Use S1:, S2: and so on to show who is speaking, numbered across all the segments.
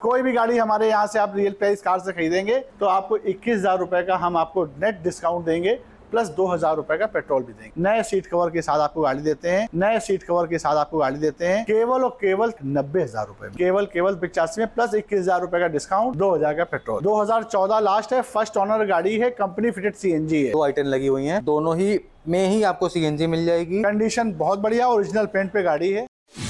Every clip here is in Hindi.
S1: कोई भी गाड़ी हमारे यहाँ से आप रियल प्राइस कार से खरीदेंगे तो आपको 21,000 रुपए का हम आपको नेट डिस्काउंट देंगे, प्लस 2,000 रुपए का पेट्रोल भी देंगे। नए सीट कवर के साथ आपको गाड़ी देते हैं, नए सीट कवर के साथ आपको गाड़ी देते हैं केवल और केवल 90,000 रुपए में, केवल 85 में, प्लस 21,000 रुपए का डिस्काउंट, 2,000 का पेट्रोल। 2014 लास्ट है, फर्स्ट ओनर गाड़ी है, कंपनी फिटेड सीएनजी है।
S2: 2 आइटम लगी हुई हैं, दोनों ही में ही आपको सीएनजी मिल जाएगी।
S1: कंडीशन बहुत बढ़िया, ओरिजिनल पेंट पे गाड़ी है।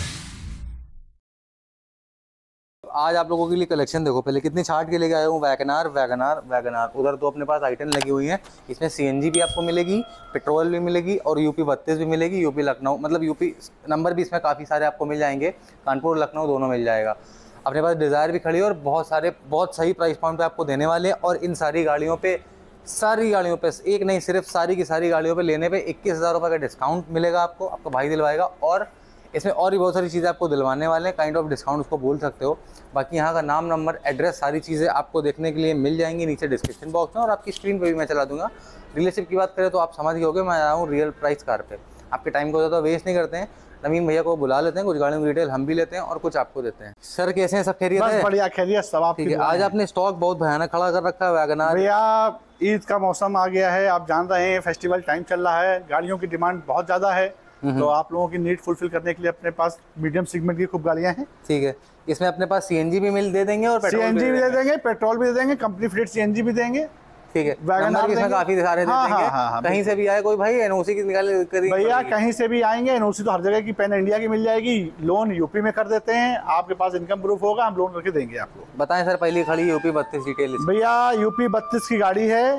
S2: आज आप लोगों के लिए कलेक्शन देखो, पहले कितनी छाट के लेके आया हूँ। वैगनार वैगनार वैगनार, उधर तो अपने पास आइटम लगी हुई हैं। इसमें सीएनजी भी आपको मिलेगी, पेट्रोल भी मिलेगी और यूपी 32 भी मिलेगी, यूपी लखनऊ, मतलब यूपी नंबर भी इसमें काफ़ी सारे आपको मिल जाएंगे। कानपुर लखनऊ दोनों मिल जाएगा। अपने पास डिज़ायर भी खड़ी है और बहुत सही प्राइस पॉइंट पर आपको देने वाले हैं। और इन सारी गाड़ियों पर एक नहीं सिर्फ सारी की सारी गाड़ियों पे लेने पे 21,000 रुपये का डिस्काउंट मिलेगा आपको भाई दिलवाएगा। और इसमें और भी बहुत सारी चीज़ें आपको दिलवाने वाले हैं, काइंड ऑफ डिस्काउंट उसको बोल सकते हो। बाकी यहाँ का नाम, नंबर, एड्रेस, सारी चीज़ें आपको देखने के लिए मिल जाएंगी नीचे डिस्क्रिप्शन बॉक्स में, और आपकी स्क्रीन पे भी मैं चला दूंगा। डीलरशिप की बात करें तो आप समझ गए होगे, मैं आया हूँ रियल प्राइस कार पे। आपके टाइम को ज़्यादा वेस्ट नहीं करते हैं, नवीन भैया को बुला लेते हैं, कुछ गाड़ियों की डिटेल हम भी लेते हैं और कुछ आपको देते हैं। सर कैसे हैं, सब खैरियत है?
S1: बढ़िया खैरियत सब आप।
S2: ठीक है, आज आपने स्टॉक बहुत भयानक खड़ा कर रखा है वैगनार।
S1: भैया ईद का मौसम आ गया है, आप जान रहे हैं, फेस्टिवल टाइम चल रहा है, गाड़ियों की डिमांड बहुत ज़्यादा है, तो आप लोगों की नीड फुलफिल करने के लिए अपने पास मीडियम सेगमेंट की खूब गाड़ियां हैं।
S2: ठीक है, इसमें अपने पास सीएनजी भी दे देंगे और
S1: सीएनजी भी दे देंगे, पेट्रोल भी दे देंगे, कंपनी फिटेड सीएनजी भी देंगे।
S2: ठीक है, वैगनार इसमें काफी सारे दे देंगे। कहीं से भी आए कोई भाई, एनओसी की निकाल
S1: भैया कहीं से भी आएंगे, एनओसी तो हर जगह की पैन इंडिया की मिल जाएगी। लोन यूपी में कर देते हैं, आपके पास इनकम प्रूफ होगा, हम लोन करके देंगे आपको।
S2: बताएं सर, पहली खड़ी यूपी 32 डिटेल।
S1: भैया यूपी 32 की गाड़ी है,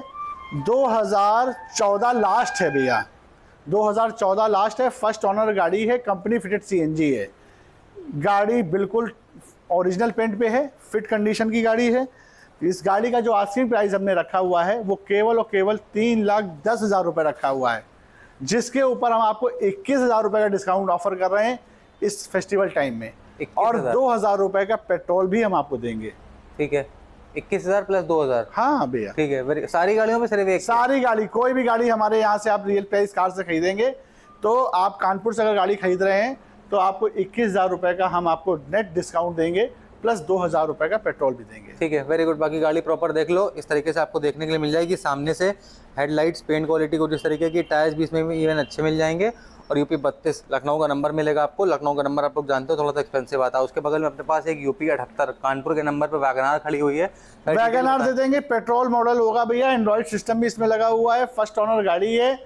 S1: 2014 लास्ट है भैया, 2014 लास्ट है, फर्स्ट ओनर गाड़ी है, कंपनी फिटेड सीएनजी है। गाड़ी बिल्कुल ओरिजिनल पेंट पे है, फिट कंडीशन की गाड़ी है। इस गाड़ी का जो आस्किंग प्राइस हमने रखा हुआ है वो केवल और केवल 3,10,000 रुपये रखा हुआ है, जिसके ऊपर हम आपको 21,000 रुपये का डिस्काउंट ऑफर कर रहे हैं इस फेस्टिवल टाइम में, और 2,000 रुपये का पेट्रोल भी हम आपको देंगे।
S2: ठीक है, 21,000 प्लस 2,000।
S1: हाँ भैया, ठीक
S2: है। सारी गाड़ियों में सिर्फ एक,
S1: सारी गाड़ी, कोई भी गाड़ी हमारे यहाँ से आप रियल प्राइस कार से खरीदेंगे तो आप कानपुर से अगर गाड़ी खरीद रहे हैं तो आपको 21,000 रुपये का हम आपको नेट डिस्काउंट देंगे, प्लस 2,000 रुपये का पेट्रोल भी देंगे।
S2: ठीक है, वेरी गुड। बाकी गाड़ी प्रॉपर देख लो, इस तरीके से आपको देखने के लिए मिल जाएगी। सामने से हेडलाइट्स, पेंट क्वालिटी कुछ इस तरीके की, टायर्स भी इसमें इवन अच्छे मिल जाएंगे। और यूपी 32 लखनऊ का नंबर मिलेगा आपको। लखनऊ का नंबर आप लोग जानते हो, थोड़ा सा एक्सपेंसिव आता है। उसके बगल में अपने पास एक यूपी 78 कानपुर के नंबर पर वैगनार खड़ी हुई है।
S1: वैगनार दे देंगे, पेट्रोल मॉडल होगा भैया, एंड्रॉइड सिस्टम भी इसमें लगा हुआ है, फर्स्ट ओनर गाड़ी है,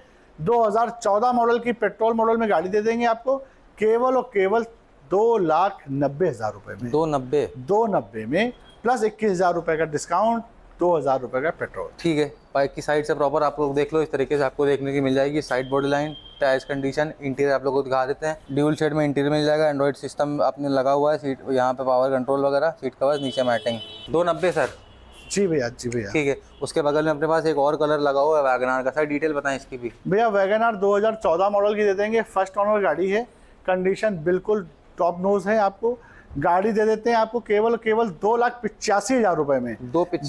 S1: 2014 मॉडल की पेट्रोल मॉडल में गाड़ी दे देंगे आपको केवल और केवल 2,90,000 रुपये में। 290 में, प्लस 21,000 रुपये का डिस्काउंट, 2,000 रुपये का पेट्रोल।
S2: ठीक है, बाइक की साइड से प्रॉपर आप लोग देख लो, इस तरीके से आपको देखने की मिल जाएगी। Side body line, tyres condition, interior आप लोग को दिखा देते हैं। ड्यूल शेड में इंटीरियर मिल जाएगा, एंड्रॉइड सिस्टम आपने लगा हुआ है, सीट यहाँ पे पावर कंट्रोल वगैरह, सीट कवर, नीचे मैटिंग। 290 सर।
S1: जी भैया, जी भैया।
S2: ठीक है, उसके बगल में अपने पास एक और कलर लगा हुआ है वैगनार का। सर डिटेल बताएं इसकी भी।
S1: भैया वैगनार 2014 मॉडल की दे देंगे, फर्स्ट ओनर गाड़ी है, कंडीशन बिल्कुल टॉप नोज है। आपको गाड़ी दे देते हैं आपको केवल 2,85,000 रुपये में।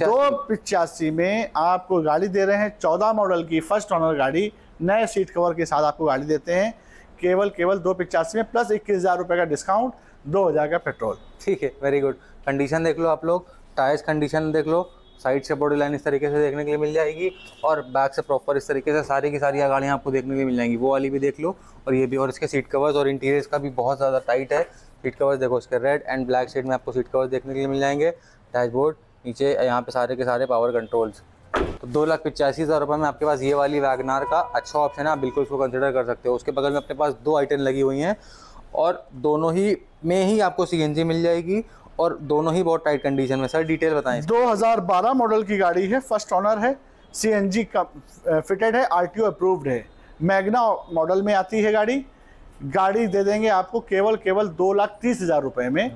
S1: 2,85 में आपको गाड़ी दे रहे हैं, 14 मॉडल की फर्स्ट ओनर गाड़ी, नए सीट कवर के साथ आपको गाड़ी देते हैं केवल 2,85 में, प्लस 21,000 रुपये का डिस्काउंट, 2,000 का पेट्रोल।
S2: ठीक है, वेरी गुड। कंडीशन देख लो आप लोग, टायर्स कंडीशन देख लो, साइड से बॉडी लाइन इस तरीके से देखने के लिए मिल जाएगी, और बैक से प्रॉपर इस तरीके से सारी की सारी गाड़ियाँ आपको देखने के लिए मिल जाएंगी। वो वाली भी देख लो, और ये भी। और इसके सीट कवर्स और इंटीरियर्स का भी बहुत ज़्यादा टाइट है। सीट कवर्स देखो, इसके रेड एंड ब्लैक शेड में आपको सीट कवर्स देखने के लिए मिल जाएंगे। डैशबोर्ड, नीचे यहाँ पे सारे के सारे पावर कंट्रोल्स। तो 2,85,000 रुपये में आपके पास ये वाली वैगनार का अच्छा ऑप्शन है, आप बिल्कुल उसको कंसिडर कर सकते हो। उसके बगल में अपने पास 2 आइटम लगी हुई हैं, और दोनों ही में ही आपको सीएनजी मिल जाएगी, और दोनों ही बहुत टाइट कंडीशन में। सर डिटेल बताएं।
S1: 2012 मॉडल की गाड़ी है, फर्स्ट ओनर है, सीएनजी का फिटेड है, आरटीओ अप्रूव्ड है, मैग्ना मॉडल में आती है गाड़ी। गाड़ी दे देंगे आपको केवल 2,30,000 रुपये में।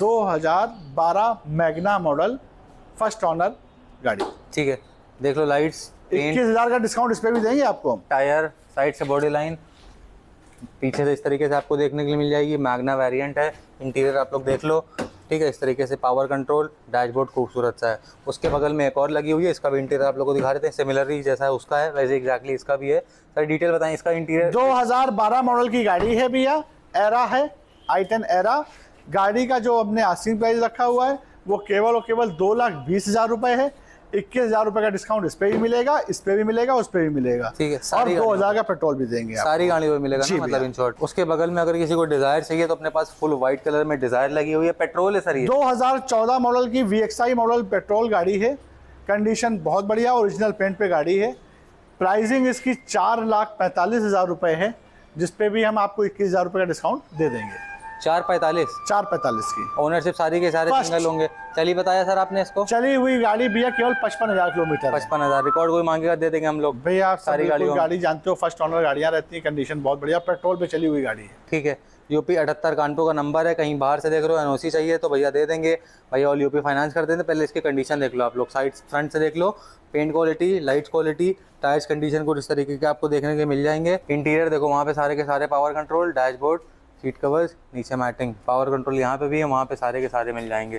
S1: 2012 मैग्ना मॉडल, फर्स्ट ओनर गाड़ी।
S2: ठीक है, देख लो, लाइट्स,
S1: 21,000 का डिस्काउंट इस पर भी देंगे आपको।
S2: टायर, साइड से बॉडी लाइन, पीछे से इस तरीके से आपको देखने के लिए मिल जाएगी। मैग्ना वेरिएंट है। इंटीरियर आप लोग देख लो, ठीक है, इस तरीके से पावर कंट्रोल, डैशबोर्ड खूबसूरत सा है। उसके बगल में एक और लगी हुई है, इसका भी इंटीरियर आप लोगों को दिखा देते हैं। सिमिलरली जैसा है उसका है, वैसे एग्जैक्टली इसका भी है। सर डिटेल बताएं इसका इंटीरियर।
S1: 2012 मॉडल की गाड़ी है भैया, एरा है, i10 एरा। गाड़ी का जो हमने आस्किंग प्राइस रखा हुआ है वो केवल और केवल 2,20,000 रुपए है। 21,000 रुपए का डिस्काउंट इस पे भी मिलेगा, इस पे भी मिलेगा, उस पे भी मिलेगा।
S2: ठीक है,
S1: और
S2: सारी
S1: 2,000 का पेट्रोल भी देंगे आप।
S2: सारी गाड़ियों में मिलेगा
S1: जी
S2: ना, मतलब
S1: भैया।
S2: In short. उसके बगल में अगर किसी को डिजायर चाहिए तो अपने पास फुल व्हाइट कलर में डिजायर लगी हुई है, पेट्रोल है सर ये।
S1: 2014 मॉडल की VXI मॉडल पेट्रोल गाड़ी है, कंडीशन बहुत बढ़िया, ओरिजिनल पेंट पे गाड़ी है। प्राइसिंग इसकी 4,45,000 रुपए है, जिस पे भी हम आपको 21,000 रुपए का डिस्काउंट दे देंगे।
S2: 445।
S1: 4,45 की
S2: ओनरशिप सारी के सारे
S1: First।
S2: सिंगल होंगे। चलिए बताया सर आपने इसको।
S1: चली हुई गाड़ी भैया केवल 55,000 किलोमीटर।
S2: 55,000 रिकॉर्ड कोई मांगेगा दे देंगे हम लोग।
S1: भैया आप
S2: सारी गाड़ियों
S1: गाड़ी जानते हो, फर्स्ट ओनर गाड़ियां रहती हैं, कंडीशन बहुत बढ़िया, पेट्रोल पे चली हुई गाड़ी है।
S2: ठीक है। यूपी 78 कानपुर का नंबर है। कहीं बाहर से देख रहे हो, एनओसी चाहिए तो भैया दे देंगे। भैया ऑल यूपी फाइनेंस कर देंगे। पहले इसकी कंडीशन देख लो आप लोग, साइड फ्रंट से देख लो, paint quality, light quality, tyres condition कुछ इस तरीके के आपको देखने के मिल जाएंगे। इंटीरियर देखो, वहाँ पे सारे के सारे power control, dashboard, seat covers, नीचे मैटिंग, पावर कंट्रोल यहाँ पे भी है, वहाँ पे सारे के सारे मिल जाएंगे।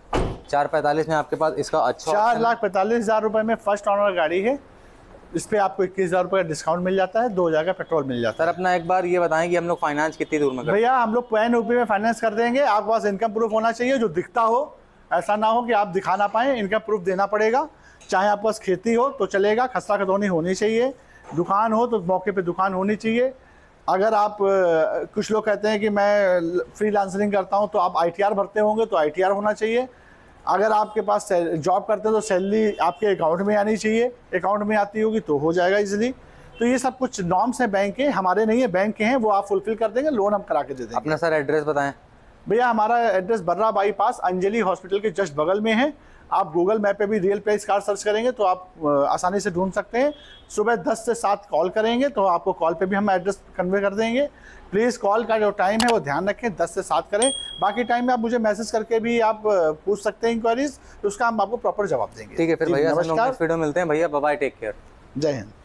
S2: 445 में आपके पास इसका अच्छा
S1: 4,45,000 रुपए में फर्स्ट ओनर गाड़ी है। इस पे आपको 21,000 रुपए का डिस्काउंट मिल जाता है, 2,000 का पेट्रोल मिल जाता
S2: सर। अपना एक बार ये बताएं कि हम लोग फाइनेंस कितनी दूर में
S1: है।
S2: करें?
S1: भैया हम लोग पैन यूपी में फाइनेंस कर देंगे। आपके पास इनकम प्रूफ होना चाहिए जो दिखता हो, ऐसा ना हो कि आप दिखा ना पाए, इनकम प्रूफ देना पड़ेगा। चाहे आपके पास खेती हो तो चलेगा, खसरा खतौनी होनी चाहिए, दुकान हो तो मौके पे दुकान होनी चाहिए। अगर आप कुछ लोग कहते हैं कि मैं फ्रीलांसरिंग करता हूं तो आप ITR भरते होंगे तो ITR होना चाहिए। अगर आपके पास जॉब करते हो तो सैलरी आपके अकाउंट में आनी चाहिए, अकाउंट में आती होगी तो हो जाएगा इजीली। तो ये सब कुछ नॉर्म्स हैं बैंक के, हमारे नहीं है, बैंक के हैं, वो आप फुलफिल कर देंगे, लोन हम करा के दे देंगे।
S2: अपना सर एड्रेस बताएं।
S1: भैया हमारा address Barra bypass Anjali hospital के जस्ट बगल में है। आप गूगल मैप पे भी रियल प्राइस कार सर्च करेंगे तो आप आसानी से ढूंढ सकते हैं। सुबह 10 से 7 कॉल करेंगे तो आपको कॉल पे भी हम एड्रेस कन्वे कर देंगे। प्लीज़ कॉल का जो टाइम है वो ध्यान रखें, 10 से 7 करें। बाकी टाइम में आप मुझे मैसेज करके भी आप पूछ सकते हैं इंक्वायरीज, तो उसका हम आपको प्रॉपर जवाब देंगे।
S2: ठीक है, फिर भैया
S1: नमस्कार,
S2: वीडियो मिलते हैं भैया। बाय बाय, टेक केयर,
S1: जय हिंद।